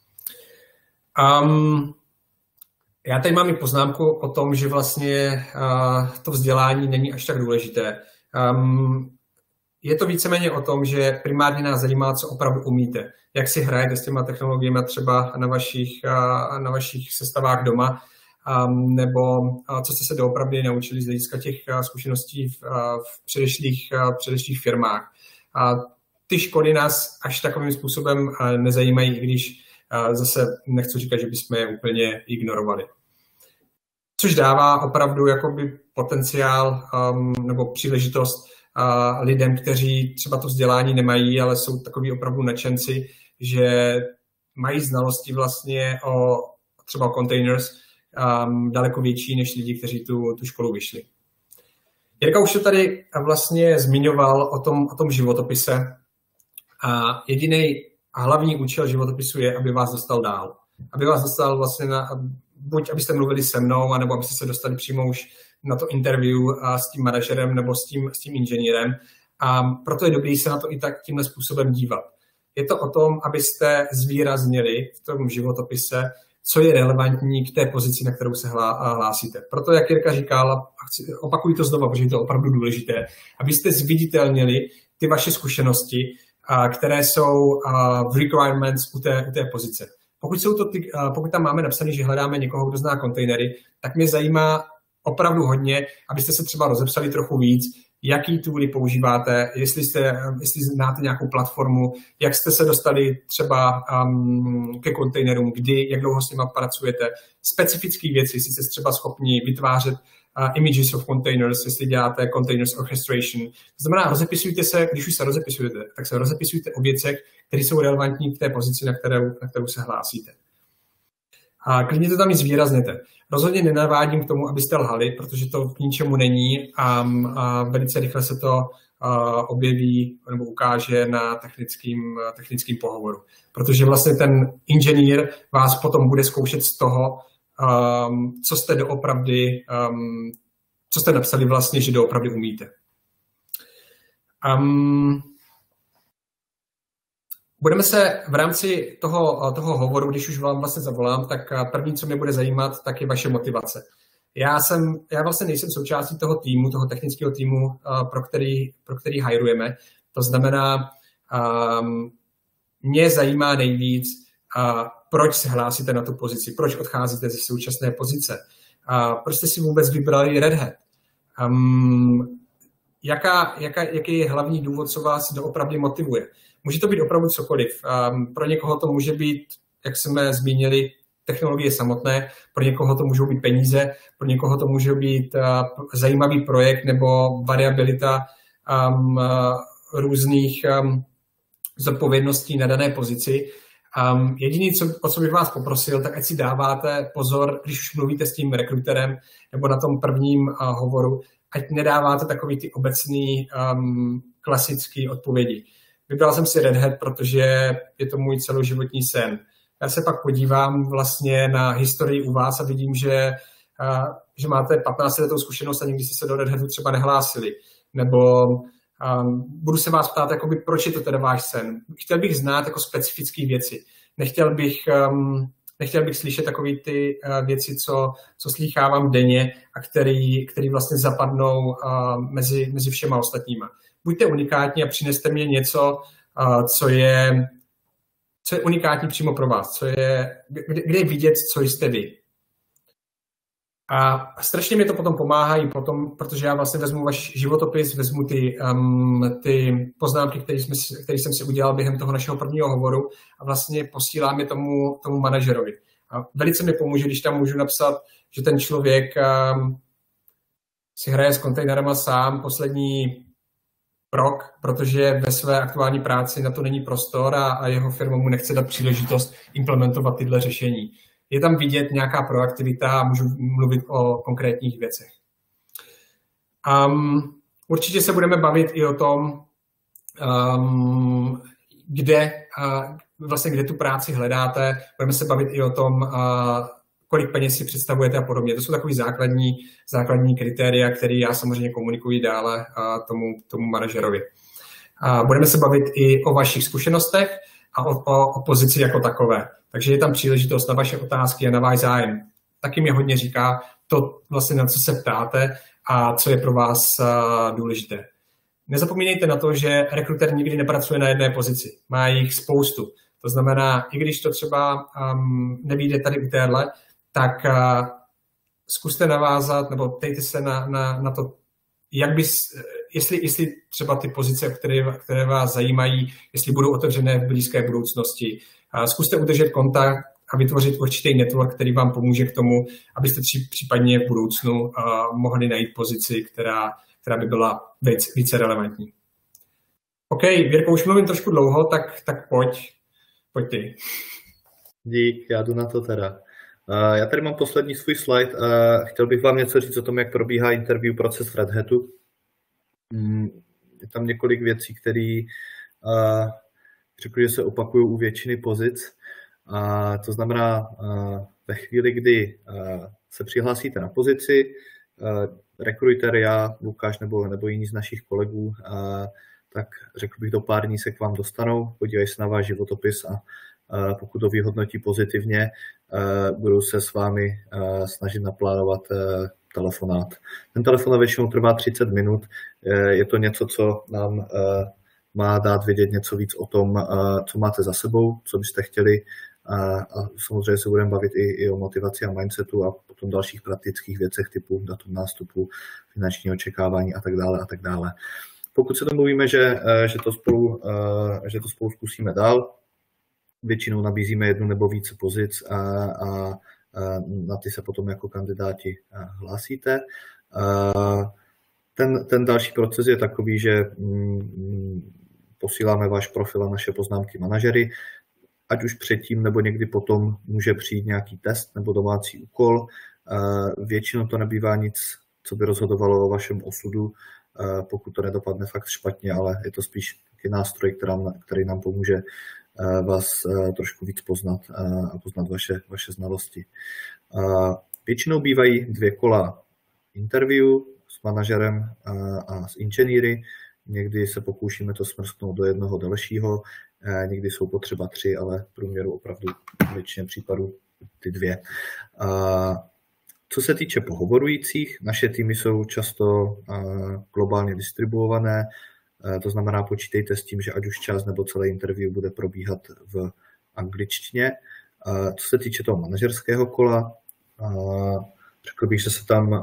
Um, Já tady mám i poznámku o tom, že vlastně uh, to vzdělání není až tak důležité. Um, je to víceméně o tom, že primárně nás zajímá, co opravdu umíte. Jak si hrajete s těma technologiemi třeba na vašich, uh, na vašich sestavách doma, um, nebo uh, co jste se doopravdy naučili z hlediska těch uh, zkušeností v, uh, v předešlých, uh, předešlých firmách. Uh, ty školy nás až takovým způsobem uh, nezajímají, i když uh, zase nechci říkat, že bychom je úplně ignorovali. Což dává opravdu jakoby potenciál um, nebo příležitost uh, lidem, kteří třeba to vzdělání nemají, ale jsou takový opravdu nadšenci, že mají znalosti vlastně o třeba o containers um, daleko větší než lidi, kteří tu, tu školu vyšli. Jirka už to tady vlastně zmiňoval o tom, o tom životopise a jediný a hlavní účel životopisu je, aby vás dostal dál. Aby vás dostal vlastně na, buď abyste mluvili se mnou, anebo abyste se dostali přímo už na to interview a s tím manažerem nebo s tím, s tím inženýrem. A proto je dobré se na to i tak tímhle způsobem dívat. Je to o tom, abyste zvýraznili v tom životopise, co je relevantní k té pozici, na kterou se hlásíte. Proto, jak Jirka říkal, a opakuji to znova, protože je to opravdu důležité, abyste zviditelnili ty vaše zkušenosti, které jsou v requirements u té, u té pozice. Pokud, jsou to ty, pokud tam máme napsané, že hledáme někoho, kdo zná kontejnery, tak mě zajímá opravdu hodně, abyste se třeba rozepsali trochu víc, jaký tooly používáte, jestli, jste, jestli znáte nějakou platformu, jak jste se dostali třeba um, ke kontejnerům, kdy, jak dlouho s nimi pracujete, specifické věci, jestli jste třeba schopni vytvářet uh, images of containers, jestli děláte containers orchestration. To znamená, rozepisujte se, když už se rozepisujete, tak se rozepisujte o věcech, které jsou relevantní k té pozici, na kterou, na kterou se hlásíte. A klidně to tam i zvýrazněte. Rozhodně nenavádím k tomu, abyste lhali, protože to k ničemu není a, a velice rychle se to a, objeví nebo ukáže na technickým, technickým pohovoru. Protože vlastně ten inženýr vás potom bude zkoušet z toho, um, co jste doopravdy, um, co jste napsali vlastně, že doopravdy umíte. Um, Budeme se v rámci toho, toho hovoru, když už vám vlastně zavolám, tak první, co mě bude zajímat, tak je vaše motivace. Já, jsem, já vlastně nejsem součástí toho týmu, toho technického týmu, pro který, pro který hajrujeme. To znamená, um, mě zajímá nejvíc, uh, proč se hlásíte na tu pozici, proč odcházíte ze současné pozice, uh, proč jste si vůbec vybrali Red Hat. Um, jaká, jaká, jaký je hlavní důvod, co vás doopravdy motivuje. Může to být opravdu cokoliv. Um, pro někoho to může být, jak jsme zmínili, technologie samotné, pro někoho to můžou být peníze, pro někoho to může být uh, zajímavý projekt nebo variabilita um, uh, různých um, zodpovědností na dané pozici. Um, jediný, co, o co bych vás poprosil, tak ať si dáváte pozor, když už mluvíte s tím rekruterem nebo na tom prvním uh, hovoru, ať nedáváte takový ty obecný um, klasický odpovědi. Vybral jsem si Red Hat, protože je to můj celoživotní sen. Já se pak podívám vlastně na historii u vás a vidím, že, uh, že máte patnáctiletou zkušenost a nikdy jste se do Red Hatu třeba nehlásili. Nebo um, budu se vás ptát, jakoby, proč je to teda váš sen. Chtěl bych znát jako specifické věci. Nechtěl bych um, Nechtěl bych slyšet takové ty věci, co, co slýchávám denně a který, který vlastně zapadnou mezi, mezi všema ostatníma. Buďte unikátní a přineste mě něco, co je, co je unikátní přímo pro vás, co je, kde, kde je vidět, co jste vy. A strašně mi to potom pomáhá i potom, protože já vlastně vezmu váš životopis, vezmu ty, um, ty poznámky, které, jsme, které jsem si udělal během toho našeho prvního hovoru a vlastně posílám je tomu, tomu manažerovi. A velice mi pomůže, když tam můžu napsat, že ten člověk um, si hraje s kontejnerama sám poslední rok, protože ve své aktuální práci na to není prostor a, a jeho firma mu nechce dát příležitost implementovat tyhle řešení. Je tam vidět nějaká proaktivita a můžu mluvit o konkrétních věcech. Um, určitě se budeme bavit i o tom, um, kde, uh, vlastně kde tu práci hledáte. Budeme se bavit i o tom, uh, kolik peněz si představujete a podobně. To jsou takové základní, základní kritéria, které já samozřejmě komunikuji dále uh, tomu, tomu manažerovi. Uh, budeme se bavit i o vašich zkušenostech a o, o, o pozici jako takové. Takže je tam příležitost na vaše otázky a na váš zájem. Taky mě hodně říká to, vlastně na co se ptáte a co je pro vás uh, důležité. Nezapomínejte na to, že rekruter nikdy nepracuje na jedné pozici. Má jich spoustu. To znamená, i když to třeba um, nevyjde tady u téhle, tak uh, zkuste navázat nebo ptejte se na, na, na to, jak bys, jestli, jestli třeba ty pozice, které, které vás zajímají, jestli budou otevřené v blízké budoucnosti. Zkuste udržet kontakt a vytvořit určitý network, který vám pomůže k tomu, abyste případně v budoucnu mohli najít pozici, která, která by byla víc, více relevantní. OK, Věrko, už mluvím trošku dlouho, tak, tak pojď, pojď ty. Dík, já jdu na to teda. Já tady mám poslední svůj slide. Chtěl bych vám něco říct o tom, jak probíhá interview proces v Red Hatu. Je tam několik věcí, které řekl, že se opakují u většiny pozic. A to znamená, ve chvíli, kdy se přihlásíte na pozici, rekruter, já, Lukáš nebo, nebo jiní z našich kolegů, tak řekl bych, do pár dní se k vám dostanou, podívají se na váš životopis a pokud to vyhodnotí pozitivně, budou se s vámi snažit naplánovat telefonát. Ten telefonát většinou trvá třicet minut. Je to něco, co nám má dát vědět něco víc o tom, co máte za sebou, co byste chtěli. A samozřejmě se budeme bavit i, i o motivaci a mindsetu a potom dalších praktických věcech typu datum nástupu, finanční očekávání a tak dále a tak dále. Pokud se domluvíme, že, že, to spolu, že to spolu zkusíme dál, většinou nabízíme jednu nebo více pozic a, a, a na ty se potom jako kandidáti hlásíte. Ten, ten další proces je takový, že mm, posíláme váš profil a naše poznámky manažery. Ať už předtím nebo někdy potom může přijít nějaký test nebo domácí úkol. Většinou to nebývá nic, co by rozhodovalo o vašem osudu, pokud to nedopadne fakt špatně, ale je to spíš taky nástroj, který nám, který nám pomůže vás trošku víc poznat a poznat vaše, vaše znalosti. Většinou bývají dvě kola interview s manažerem a s inženýry. Někdy se pokoušíme to smrsknout do jednoho dalšího, někdy jsou potřeba tři, ale v průměru opravdu v většině případů ty dvě. Co se týče pohovorujících, naše týmy jsou často globálně distribuované, to znamená, počítejte s tím, že ať už část nebo celé interview bude probíhat v angličtině. Co se týče toho manažerského kola, řekl bych, že se tam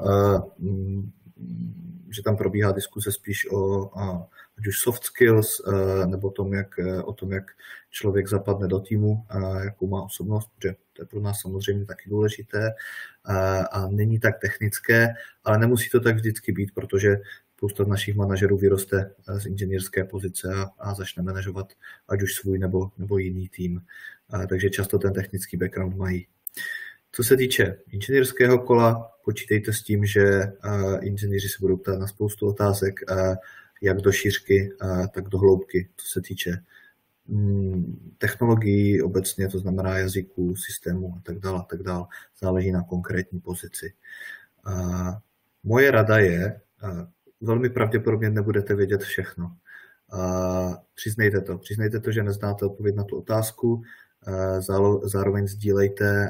že tam probíhá diskuse spíš o ať už soft skills, nebo tom, jak, o tom, jak člověk zapadne do týmu, jakou má osobnost, protože to je pro nás samozřejmě taky důležité a není tak technické, ale nemusí to tak vždycky být, protože spousta našich manažerů vyroste z inženýrské pozice a, a začne manažovat ať už svůj nebo, nebo jiný tým. Takže často ten technický background mají. Co se týče inženýrského kola, počítejte s tím, že inženýři se budou ptát na spoustu otázek, jak do šířky, tak do hloubky, co se týče technologií obecně, to znamená jazyků, systému a tak dále, a tak dále. Záleží na konkrétní pozici. Moje rada je, velmi pravděpodobně nebudete vědět všechno. Přiznejte to. Přiznejte to, že neznáte odpověď na tu otázku. zároveň sdílejte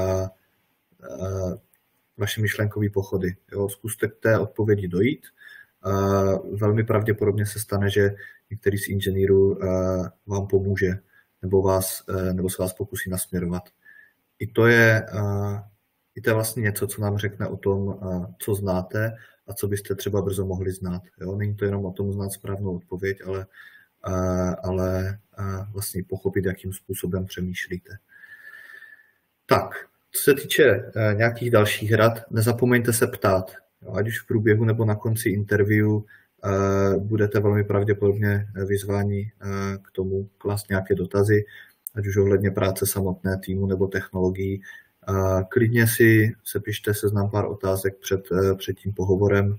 vaše myšlenkové pochody. Jo, zkuste k té odpovědi dojít. Velmi pravděpodobně se stane, že některý z inženýrů vám pomůže nebo, vás, nebo se vás pokusí nasměrovat. I to je, i to je vlastně něco, co nám řekne o tom, co znáte a co byste třeba brzo mohli znát. Jo? Není to jenom o tom znát správnou odpověď, ale, ale vlastně pochopit, jakým způsobem přemýšlíte. Tak, co se týče nějakých dalších rad, nezapomeňte se ptát. Ať už v průběhu nebo na konci interview budete velmi pravděpodobně vyzváni k tomu klást nějaké dotazy, ať už ohledně práce samotné týmu nebo technologií. Klidně si sepište seznam pár otázek před, před tím pohovorem.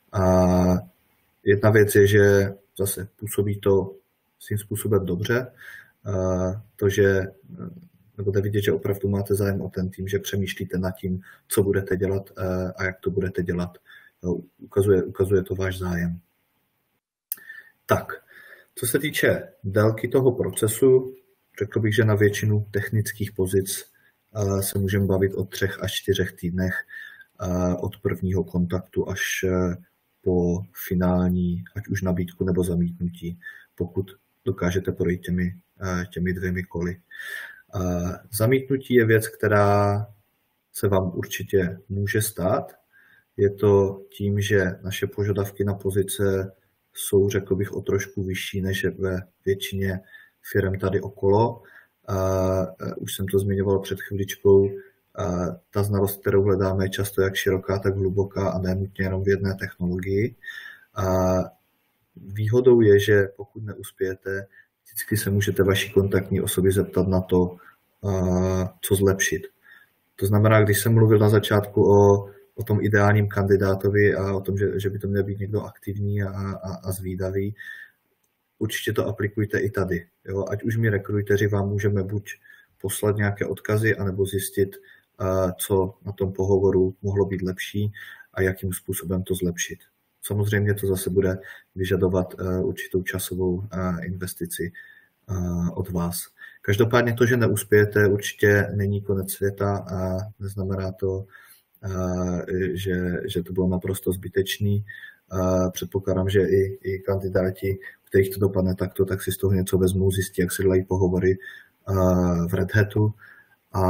Jedna věc je, že zase působí to svým způsobem dobře, to, že budete vidět, že opravdu máte zájem o ten tým, že přemýšlíte nad tím, co budete dělat a jak to budete dělat. Ukazuje, ukazuje to váš zájem. Tak, co se týče délky toho procesu, řekl bych, že na většinu technických pozic se můžeme bavit o třech až čtyřech týdnech od prvního kontaktu až po finální, ať už nabídku nebo zamítnutí, pokud dokážete projít těmi, těmi dvěmi koly. Zamítnutí je věc, která se vám určitě může stát. Je to tím, že naše požadavky na pozice jsou, řekl bych, o trošku vyšší než ve většině firem tady okolo. Už jsem to zmiňoval před chviličkou. Ta znalost, kterou hledáme, je často jak široká, tak hluboká a ne nutně jenom v jedné technologii. Výhodou je, že pokud neuspějete, vždycky se můžete vaší kontaktní osoby zeptat na to, co zlepšit. To znamená, když jsem mluvil na začátku o, o tom ideálním kandidátovi a o tom, že, že by to měl být někdo aktivní a, a, a zvídavý, určitě to aplikujte i tady. Jo? Ať už my rekruteři vám můžeme buď poslat nějaké odkazy, anebo zjistit, co na tom pohovoru mohlo být lepší a jakým způsobem to zlepšit. Samozřejmě to zase bude vyžadovat určitou časovou investici od vás. Každopádně to, že neuspějete, určitě není konec světa a neznamená to, že, že to bylo naprosto zbytečný. Předpokládám, že i, i kandidáti, kterých to dopadne takto, tak si z toho něco vezmou, zjistí, jak se dělají pohovory v Red Hatu a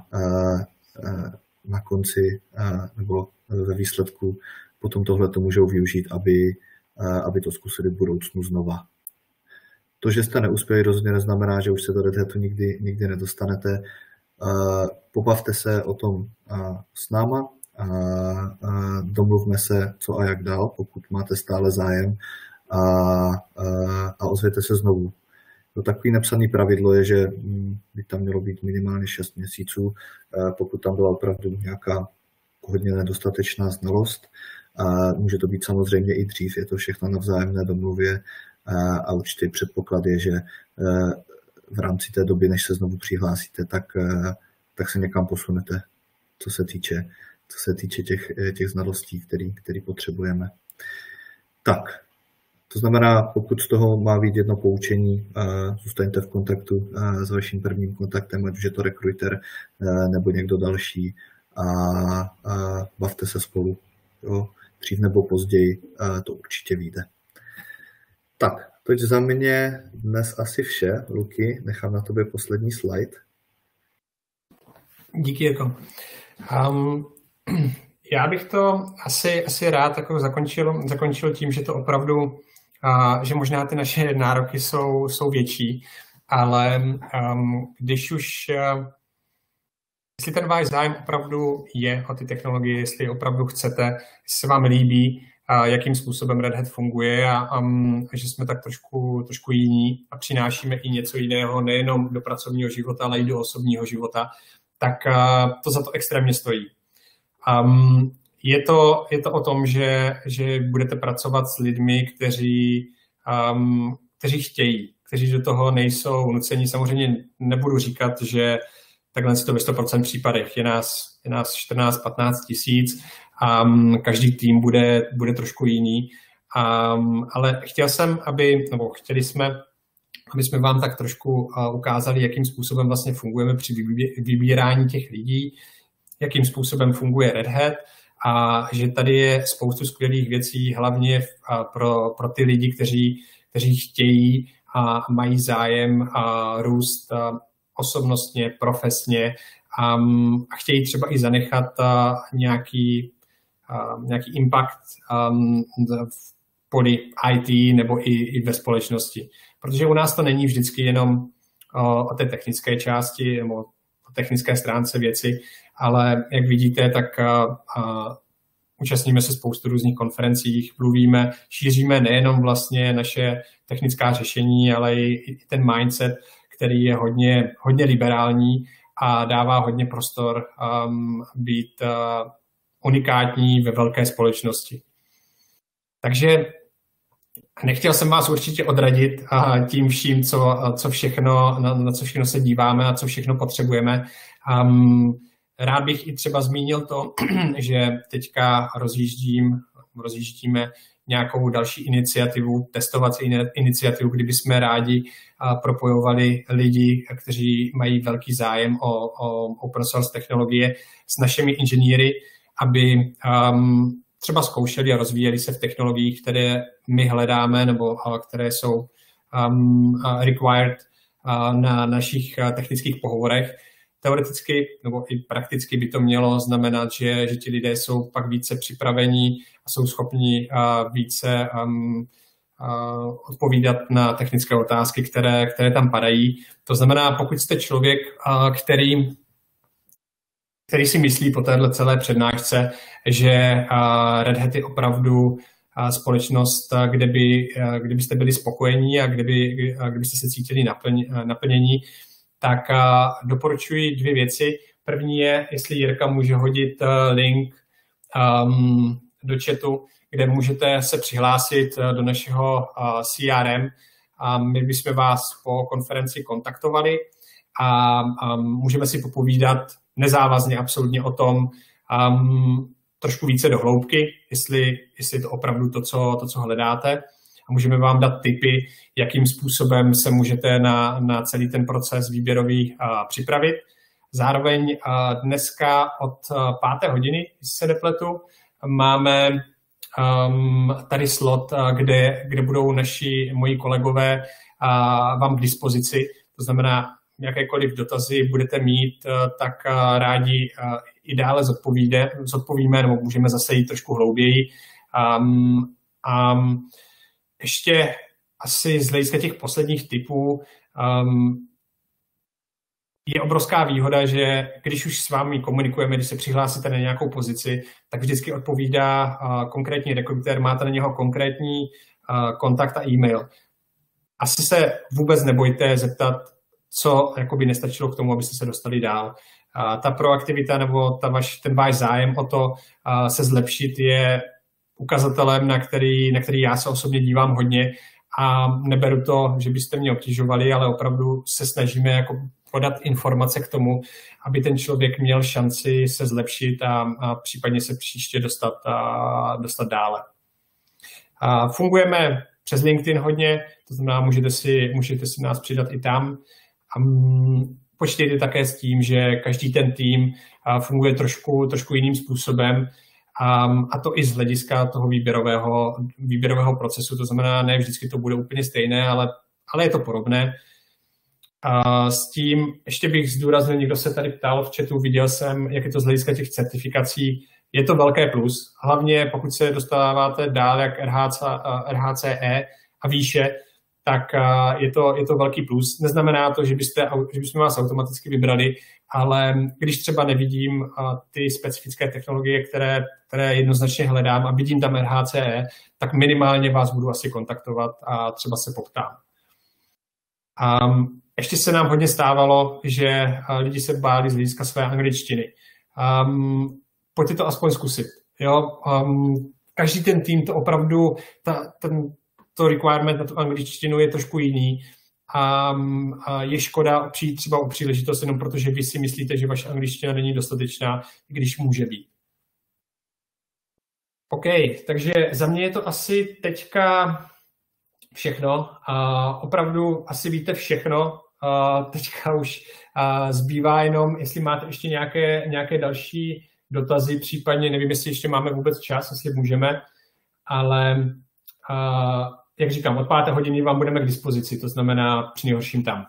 na konci nebo ve výsledku potom tohle to můžou využít, aby, aby to zkusili v budoucnu znova. To, že jste neuspěli, rozhodně neznamená, že už se do Red Hatu nikdy, nikdy nedostanete. Pobavte se o tom s náma, domluvme se, co a jak dál, pokud máte stále zájem a, a ozvěte se znovu. To takový nepsaný pravidlo je, že by tam mělo být minimálně šest měsíců, pokud tam byla opravdu nějaká hodně nedostatečná znalost. A může to být samozřejmě i dřív, je to všechno na vzájemné domluvě a určitý předpoklad je, že v rámci té doby, než se znovu přihlásíte, tak, tak se někam posunete, co se týče, co se týče těch, těch znalostí, který, který potřebujeme. Tak, to znamená, pokud z toho má být jedno poučení, zůstaňte v kontaktu s vaším prvním kontaktem, ať už je to rekruter nebo někdo další a, a bavte se spolu. Jo, dřív nebo později to určitě vyjde. Tak, toť za mě dnes asi vše. Luky, nechám na tobě poslední slide. Díky, Jirko. Um, já bych to asi, asi rád jako zakončil, zakončil tím, že to opravdu, uh, že možná ty naše nároky jsou, jsou větší, ale um, když už uh, jestli ten váš zájem opravdu je o ty technologie, jestli opravdu chcete, jestli se vám líbí, jakým způsobem Red Hat funguje a, a, a že jsme tak trošku, trošku jiní a přinášíme i něco jiného, nejenom do pracovního života, ale i do osobního života, tak a, to za to extrémně stojí. Um, je, to, je to o tom, že, že budete pracovat s lidmi, kteří, um, kteří chtějí, kteří do toho nejsou nuceni. Samozřejmě nebudu říkat, že takhle si to ve sto procent případech. Je nás, je nás čtrnáct patnáct tisíc a um, každý tým bude, bude trošku jiný. Um, ale chtěl jsem, aby, nebo chtěli jsme, aby jsme vám tak trošku ukázali, jakým způsobem vlastně fungujeme při vybírání těch lidí, jakým způsobem funguje Red Hat a že tady je spoustu skvělých věcí, hlavně pro, pro ty lidi, kteří, kteří chtějí a mají zájem a růst osobnostně, profesně a, a chtějí třeba i zanechat nějaký, nějaký impact v poli í té nebo i, i ve společnosti. Protože u nás to není vždycky jenom o, o té technické části nebo o technické stránce věci, ale jak vidíte, tak a, a, účastníme se spoustu různých konferencích, mluvíme, šíříme nejenom vlastně naše technická řešení, ale i, i ten mindset, který je hodně, hodně liberální a dává hodně prostor um, být uh, unikátní ve velké společnosti. Takže nechtěl jsem vás určitě odradit uh, tím vším, co, co všechno, na, na co všechno se díváme a co všechno potřebujeme. Um, rád bych i třeba zmínil to, že teďka rozjíždím, rozjíždíme nějakou další iniciativu, testovací iniciativu, kdyby jsme rádi propojovali lidi, kteří mají velký zájem o, o open source technologie s našimi inženýry, aby um, třeba zkoušeli a rozvíjeli se v technologiích, které my hledáme nebo které jsou um, required uh, na našich technických pohovorech. Teoreticky nebo i prakticky by to mělo znamenat, že, že ti lidé jsou pak více připravení a jsou schopni uh, více um, uh, odpovídat na technické otázky, které, které tam padají. To znamená, pokud jste člověk, uh, který, který si myslí po téhle celé přednášce, že uh, Red Hat je opravdu uh, společnost, uh, kde, by, uh, kde byste byli spokojení a kde by, uh, kdybyste se cítili naplň, uh, naplnění, tak uh, doporučuji dvě věci. První je, jestli Jirka může hodit uh, link um, do chatu, kde můžete se přihlásit uh, do našeho uh, C R M a my bychom vás po konferenci kontaktovali a um, můžeme si popovídat nezávazně absolutně o tom um, trošku více do hloubky, jestli, jestli je to opravdu to, co, to, co hledáte. A můžeme vám dát tipy, jakým způsobem se můžete na, na celý ten proces výběrový uh, připravit. Zároveň uh, dneska od uh, páté hodiny, jestli se nepletu, máme um, tady slot, uh, kde, kde budou naši moji kolegové uh, vám k dispozici. To znamená, jakékoliv dotazy budete mít, uh, tak uh, rádi uh, i dále zodpovíme, nebo můžeme zase jít trošku hlouběji. Um, um, Ještě asi z hlediska těch posledních typů um, je obrovská výhoda, že když už s vámi komunikujeme, když se přihlásíte na nějakou pozici, tak vždycky odpovídá uh, konkrétní rekrutér, máte na něho konkrétní uh, kontakt a e-mail. Asi se vůbec nebojte zeptat, co jakoby nestačilo k tomu, abyste se dostali dál. Uh, ta proaktivita nebo ta vaš, ten váš zájem o to uh, se zlepšit je ukazatelem, na který, na který já se osobně dívám hodně a neberu to, že byste mě obtěžovali, ale opravdu se snažíme jako podat informace k tomu, aby ten člověk měl šanci se zlepšit a, a případně se příště dostat, a, dostat dále. A fungujeme přes LinkedIn hodně, to znamená, můžete si, můžete si nás přidat i tam. A počítejte také s tím, že každý ten tým funguje trošku, trošku jiným způsobem, Um, a to i z hlediska toho výběrového, výběrového procesu, to znamená, ne vždycky to bude úplně stejné, ale, ale je to podobné. Uh, s tím ještě bych zdůraznil, někdo se tady ptal v chatu, viděl jsem, jak je to z hlediska těch certifikací, je to velké plus, hlavně pokud se dostáváte dál jak R H C, uh, R H C E a výše, tak uh, je, to, je to velký plus. Neznamená to, že, byste, že bychom vás automaticky vybrali, ale když třeba nevidím uh, ty specifické technologie, které, které jednoznačně hledám a vidím tam R H C E, tak minimálně vás budu asi kontaktovat a třeba se poptám. Um, ještě se nám hodně stávalo, že uh, lidi se báli z hlediska své angličtiny. Um, pojďte to aspoň zkusit. Jo? Um, každý ten tým to opravdu, ta, ten, to requirement na tu angličtinu je trošku jiný. A, a je škoda přijít třeba o příležitost jenom protože vy si myslíte, že vaše angličtina není dostatečná, když může být. OK, takže za mě je to asi teďka všechno. A opravdu asi víte všechno. A teďka už a zbývá jenom, jestli máte ještě nějaké, nějaké další dotazy, případně nevím, jestli ještě máme vůbec čas, jestli můžeme, ale a, jak říkám, od páté hodiny vám budeme k dispozici, to znamená při nejhorším tam.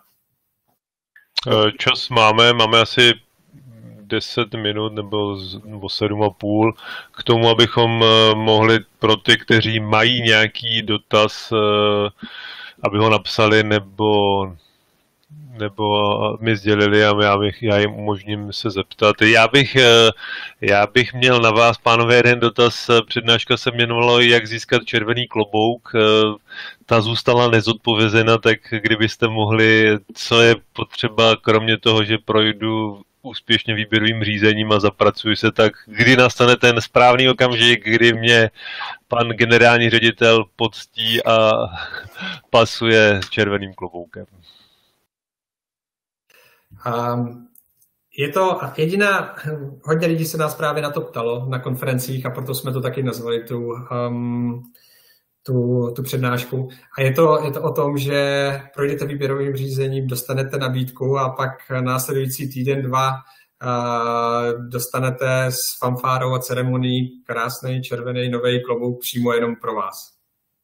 Čas máme, máme asi deset minut nebo, nebo sedm a půl k tomu, abychom mohli pro ty, kteří mají nějaký dotaz, aby ho napsali nebo, nebo mi sdělili a já, bych, já jim umožním se zeptat. Já bych, já bych měl na vás, pánové, jeden dotaz. Přednáška se jmenovala Jak získat červený klobouk. Ta zůstala nezodpovězena, tak kdybyste mohli, co je potřeba, kromě toho, že projdu úspěšně výběrovým řízením a zapracuji se, tak kdy nastane ten správný okamžik, kdy mě pan generální ředitel poctí a pasuje červeným kloboukem. Um, je to jediná, hodně lidí se nás právě na to ptalo na konferencích a proto jsme to taky nazvali tu, um, tu, tu přednášku. A je to, je to o tom, že projdete výběrovým řízením, dostanete nabídku a pak následující týden, dva uh, dostanete s fanfárou a ceremonií krásný červený nový klobouk přímo jenom pro vás.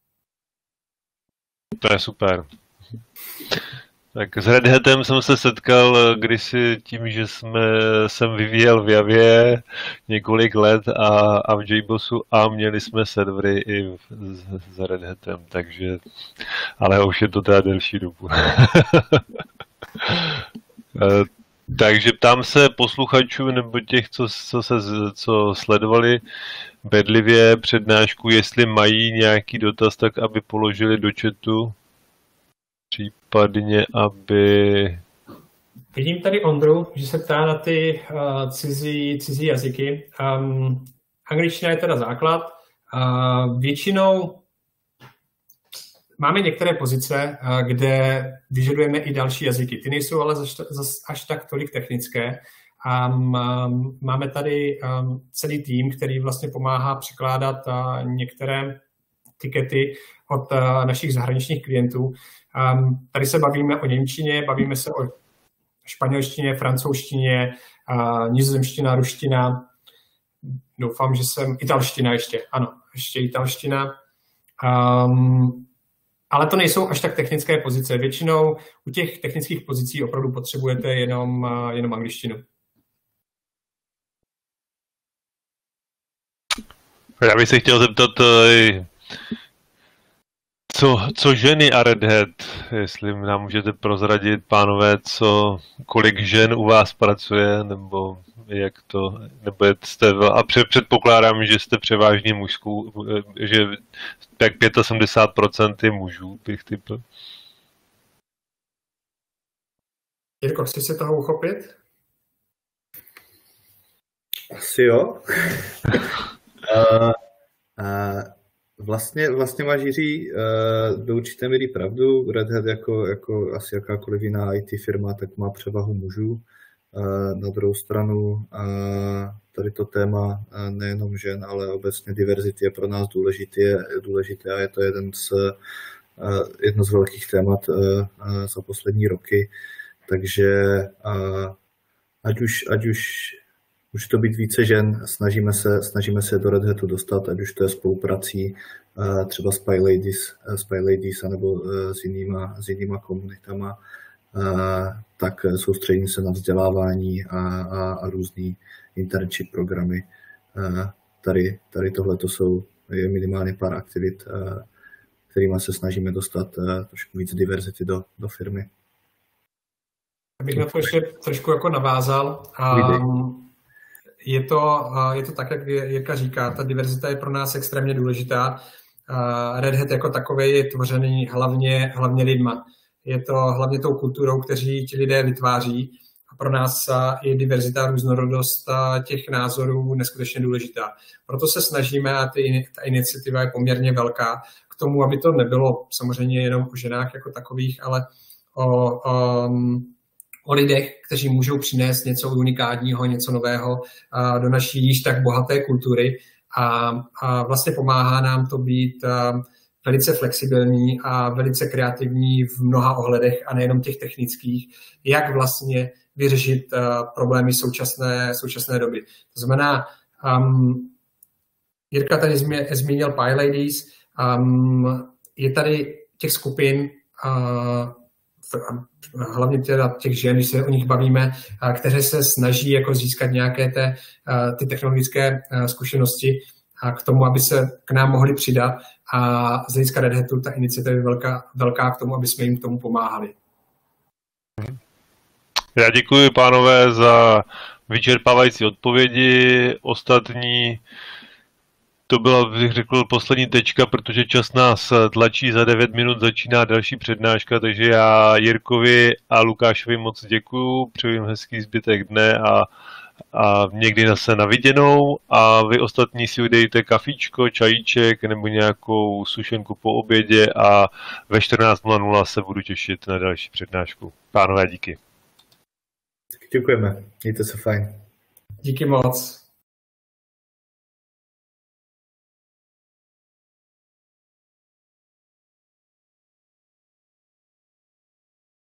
To je super. Tak s Red Hatem jsem se setkal kdysi tím, že jsme, jsem vyvíjel v Javě několik let a, a v JBoSu a měli jsme servery i s Red Hatem, takže, ale už je to teda delší dobu. Takže ptám se posluchačů nebo těch, co, co, se, co sledovali bedlivě přednášku, jestli mají nějaký dotaz, tak aby položili do chatu. Případně, aby... Vidím tady Ondru, že se ptá na ty uh, cizí, cizí jazyky. Um, angličtina je teda základ. Uh, většinou máme některé pozice, uh, kde vyžadujeme i další jazyky. Ty nejsou ale zaž, zaž, až tak tolik technické. Um, um, máme tady um, celý tým, který vlastně pomáhá překládat uh, některé tikety od uh, našich zahraničních klientů. Um, tady se bavíme o němčině, bavíme se o španělštině, francouzštině, uh, nizozemština, ruština. Doufám, že jsem... Italština ještě, ano, ještě italština. Um, ale to nejsou až tak technické pozice. Většinou u těch technických pozicí opravdu potřebujete jenom, uh, jenom angličtinu. Já bych se chtěl zeptat... Uh... Co, co ženy a Red Hat, jestli nám můžete prozradit, pánové, co, kolik žen u vás pracuje, nebo jak to, nebo jste, a předpokládám, že jste převážně mužskou, že tak sedmdesát pět procent je mužů, bych typl. Jirko, chci se toho uchopit? Asi jo. uh, uh... Vlastně, vlastně máš, Jiří, do určité míry pravdu. Red Hat jako, jako asi jakákoliv jiná í té firma, tak má převahu mužů. Na druhou stranu tady to téma nejenom žen, ale obecně diverzity je pro nás důležité, důležité a je to jeden z, jedno z velkých témat za poslední roky. Takže ať už, ať už Může to být více žen, snažíme se, snažíme se do Red Hatu dostat, ať už to je spoluprací třeba s PyLadies, s PyLadies anebo s jinýma, s jinýma komunitama, tak soustředím se na vzdělávání a, a, a různý internship programy. Tady, tady tohle to jsou je minimálně pár aktivit, kterými se snažíme dostat trošku víc diverzity do, do firmy. Abych na to ještě trošku jako navázal. Um, Je to, je to tak, jak Jirka říká, ta diverzita je pro nás extrémně důležitá. Red Hat jako takový je tvořený hlavně, hlavně lidma. Je to hlavně tou kulturou, kteří ti lidé vytváří. A pro nás je diverzita a různorodost těch názorů neskutečně důležitá. Proto se snažíme, a ty, ta iniciativa je poměrně velká, k tomu, aby to nebylo samozřejmě jenom o ženách jako takových, ale o... o o lidech, kteří můžou přinést něco unikátního, něco nového do naší již tak bohaté kultury a, a vlastně pomáhá nám to být velice flexibilní a velice kreativní v mnoha ohledech a nejenom těch technických, jak vlastně vyřešit uh, problémy současné, současné doby. To znamená, um, Jirka tady zmínil PyLadies, um, je tady těch skupin, uh, hlavně teda těch žen, když se o nich bavíme, které se snaží jako získat nějaké té, ty technologické zkušenosti a k tomu, aby se k nám mohli přidat. A z hlediska Red Hatu ta iniciativa je velká, velká k tomu, aby jsme jim k tomu pomáhali. Já děkuji, pánové, za vyčerpávající odpovědi. Ostatní, to byla, bych řekl, poslední tečka, protože čas nás tlačí, za devět minut začíná další přednáška, takže já Jirkovi a Lukášovi moc děkuju, přeju jim hezký zbytek dne a, a někdy zase na viděnou a vy ostatní si udejte kafíčko, čajíček nebo nějakou sušenku po obědě a ve čtrnáct nula nula se budu těšit na další přednášku. Pánové, díky. Děkujeme, mějte se fajn. Díky moc.